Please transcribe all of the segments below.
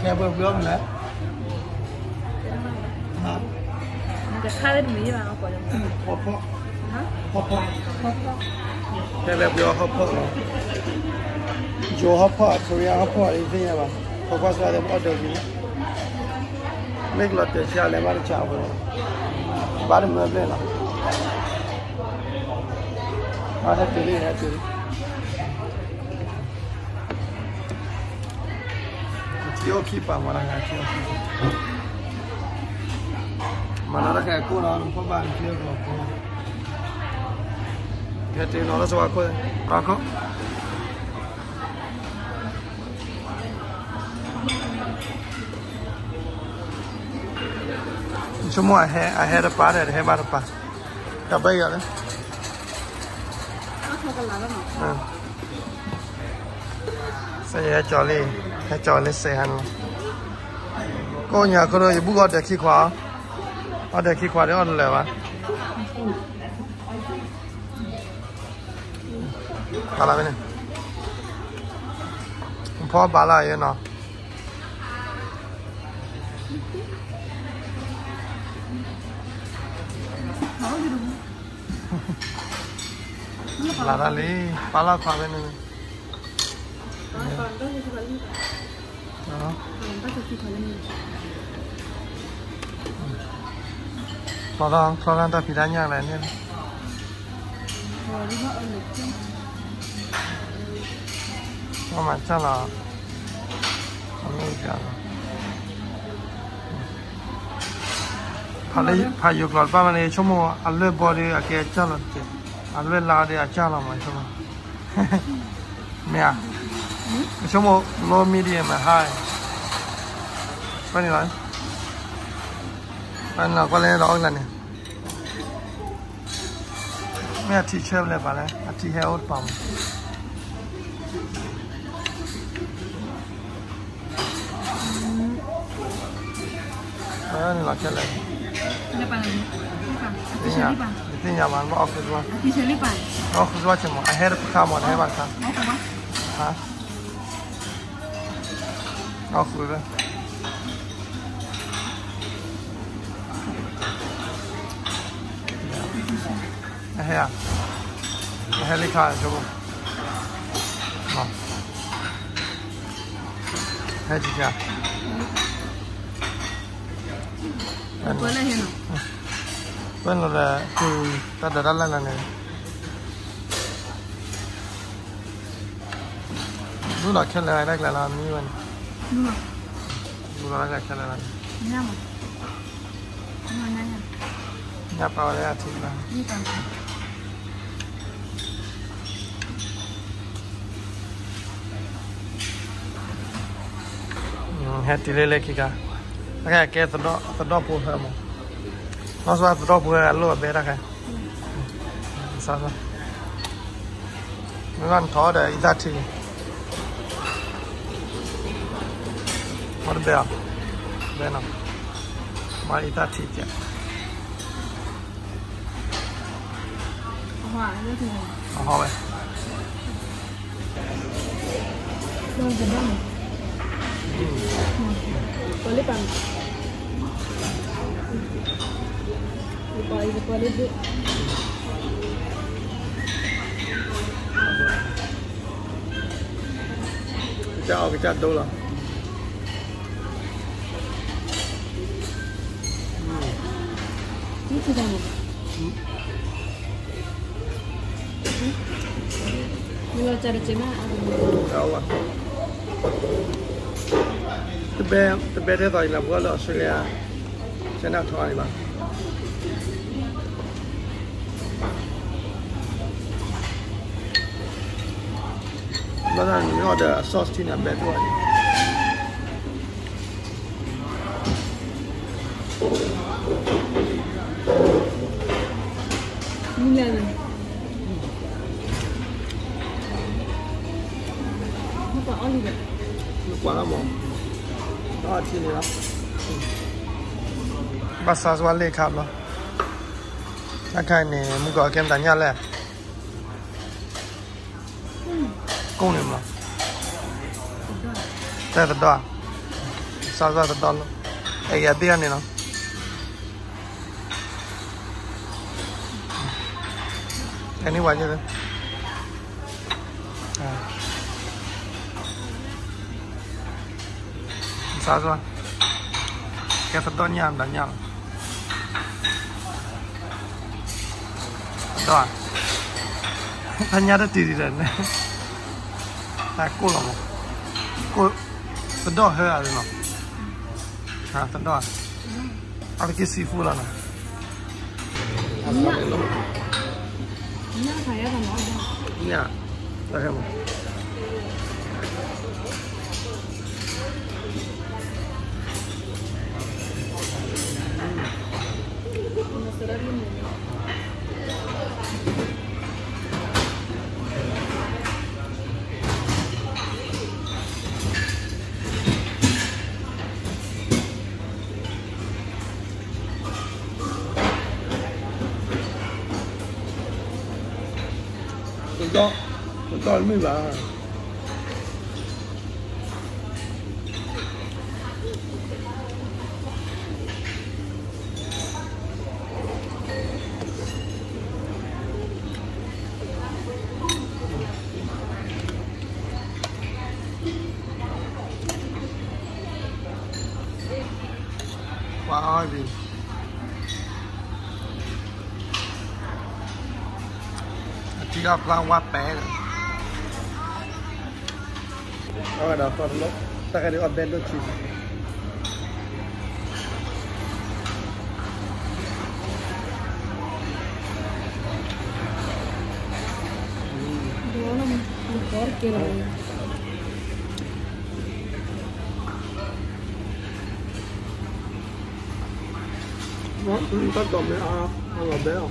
Kẻ bơ bướm đấy. Hả? Cái khai lên mì mà có được. Hop hop. Hả? Hop hop. Hop hop. Kẻ bơ bướm hop hop. Joe hop hop, Korea hop hop ini ni apa? Fokus pada order ni. Make lot de chia le ba de chia bo. Ba de me ble la. Ba de tili hai tili. Tio kipa mana ga tio. Mana ra ka ko na ko ba tio ko ko. Ke te no la so ko. Ra ko. Semua ada apa ada hebat apa? Tak baik ada. Saya coli sehan. Kau nya kalau ibu kau ada kikwa dia ada lewa. Bala ni. Empat bala ya no. Lara li, pala khabe ni. Kalau tak pidanya lah ni. Oh macam lah. Ini jangan. Payuk lor pa mane chomo alwe body ake chalon che alwe la de achala ma chomo mea chomo low medium high pani la pan la ko le lo la ne mea ti chep le ba le ati he out pam ni la chele Ini nyaman, mau aku jual. Oh, jual cuma. Akhir kamu ada hebat kan? Hah? Oh, sudah. Akhir lihat coba. Oh. Akhir juga. Boleh ya? Benar tu tak ada dalam ni. Dulu kena ada dalam ni kan. Dulu ada kena dalam. Nama. Mana ya? Apa oleh hati lah. Ni kan. Hati lele kita. Agak kita terdoa pun sama. Masuk terdoa pun lu berak kan. Sama. Mungkin thau ada idati. Mana berak? Benar. Mana idati je. Wah, ini tu. Apa? Yang sedang. Boleh pan. Boleh tu. Kita dulu lah. Ini sudah ni. Mula cara cema. Allah. Tebet dia tak ilah buat Australia. Saya nak tahu ni bang. Mana ni ada sos cina bed tu aja. Mula ni. Apa oli dah? Lupa lama. Ah, sini lah. Bahasa Swahili kap lah. Nak kan ni muka kem tanya lah. Kau ni mah. Saya terdoa. sao ra tao lo ai à tiền này nó cái này bao nhiêu đấy sao rồi cái phần to nhảm đã nhảm đó anh nhớ đã tì đi rồi này à cô lòng cô phần to hơi rồi nó à phần to à cái seafood là nó Nó phải là nó nha là cái gì to mới bà wow gì chỉ gặp ra qua bé rồi ada farlo tak ada bello cheese Đó là một con kia rồi. nó tất cả mấy ăn là bé không?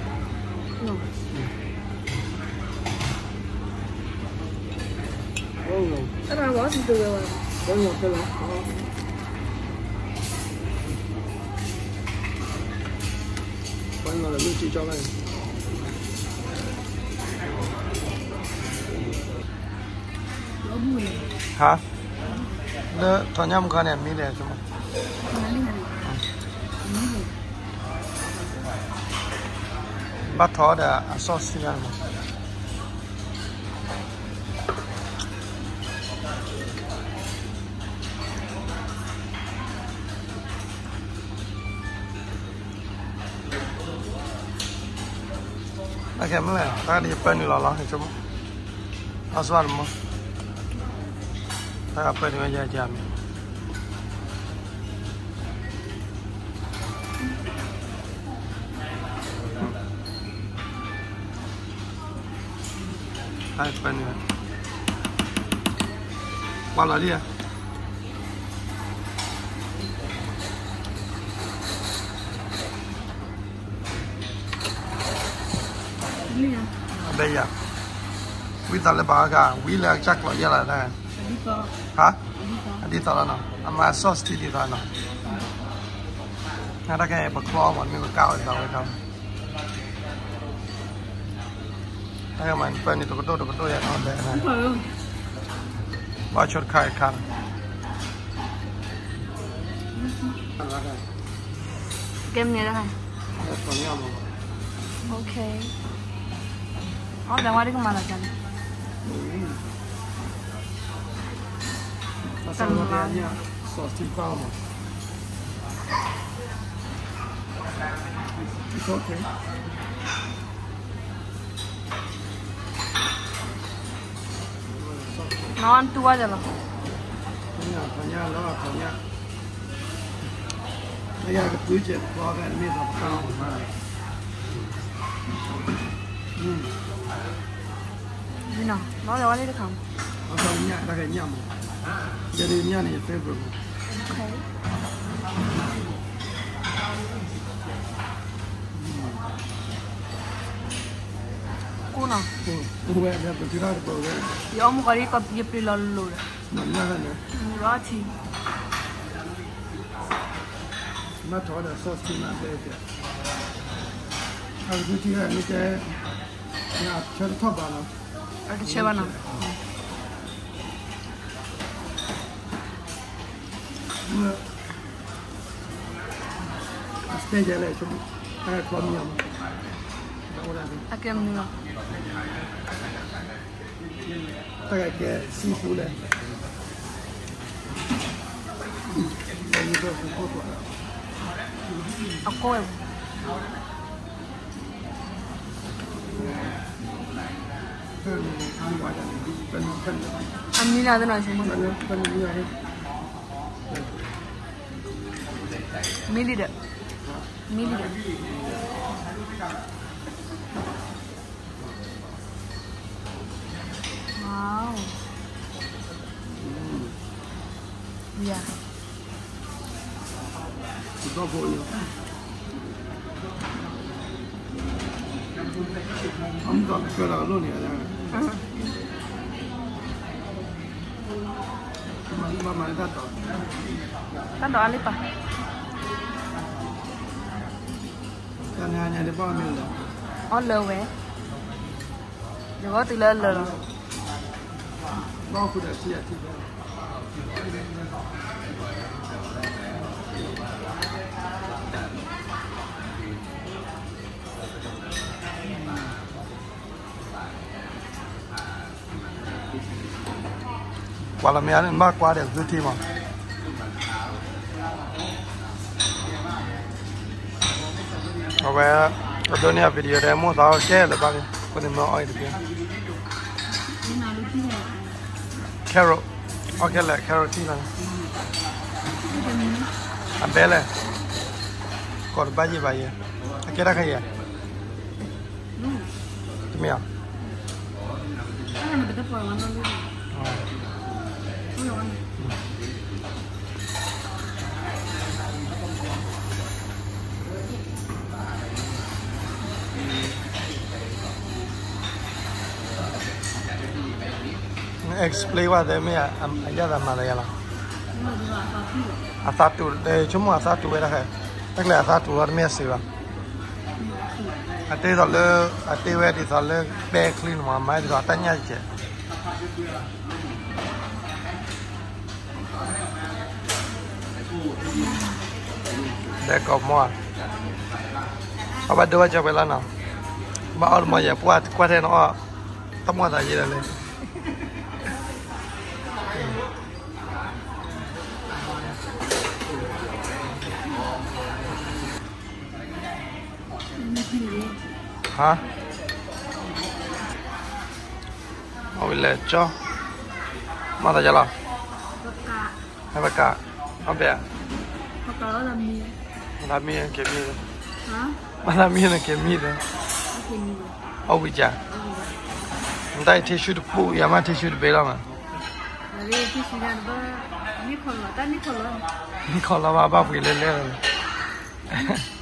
Các bạn bỏ từ từ rồi. Có ngọt cái lắm. Quay ngọt là lưu chỉ cho này. Hả? Nó thằng nhâm con này mi để cho mà. Bắt thỏ đã sauce ra mà. Oke, mulai. Tadi apa ni lala? Coba. Asal mo. Tak apa ni aja jam. Hai apa ni? Mana dia? Đây à, quý ta lấy bà cả, quý là chắc là như là này, hả? Đi tao là nào, mà sauce thì đi tao nào, ngay đó cái bạc kho mà mình có cao tao hay không? Đây mà bên này tụi tôi vậy nó đây này, bao nhiêu khai khăn, kem này đây, ok. Oh, dah mari kemana kan? Pasal makannya sos tipau mah. It's okay. Non tu aja lah. Banyak lah, banyak. Ayah ketujuh, keluarga ini tak tahu mana. Nào, nó ra đây được không? Sao nhạc đã cái nhầm. Jadi nhạc này favorite. Okay. Cô nào? Cô bé đã bị ra được rồi. Yo mau kali kau dia pergi lalu dah. Mana kan? Roti. Mà thổi là sauce thì mà đây kìa. Cái thứ hai là cái nhà chơi thấp vào nó. Ada siapa nak? Aspetta lei, tua mia. A che mio? Perché si pure. A coi. Amina da noi siamo. Milida. Milida. Wow. Yeah. Dopo io. Non so, quella non è. Ma è dato. Tanto ali pa. Nhà để bao nhiêu rồi? Ó lơ về. Giờ có từ lên rồi. Bao nhiêu là gì? Quả là mẹ nên bác qua để giữ thi mà. Vậy dunia video đây mua tao che là bao nhiêu? Có nên mua ai được không? Carrot, ok là carrot thi là. Anh bé này, còn bao nhiêu vậy? Cái đó cái gì? Cái gì? Cái này mình phải ăn luôn. Explain what they mean. Ayah dah mana ya lah? Asatu, cuma asatu berapa hai? Tak le asatu orang Malaysia lah. Ati sahaja, ati wedi sahaja bag clean mama itu tanya je. Dekop muat. Apa dua jam belana? Baal maya puat kuaten awak. Tamu tak je le. Hả? Ôi lẹ cho. Mà ta là? Hai bạc cả. Không bẻ. Bạc cả làm mì. Làm mì kiểu mì. Hả? Mà làm mì là kiểu mì đấy. Kiểu mì. Ôi bị chả. Đây tissue được phụ, ya mà tissue được bể lắm à? Đây tissue này bơ. Nicola, ta Nicola. Nicola mà bao bì lên lên.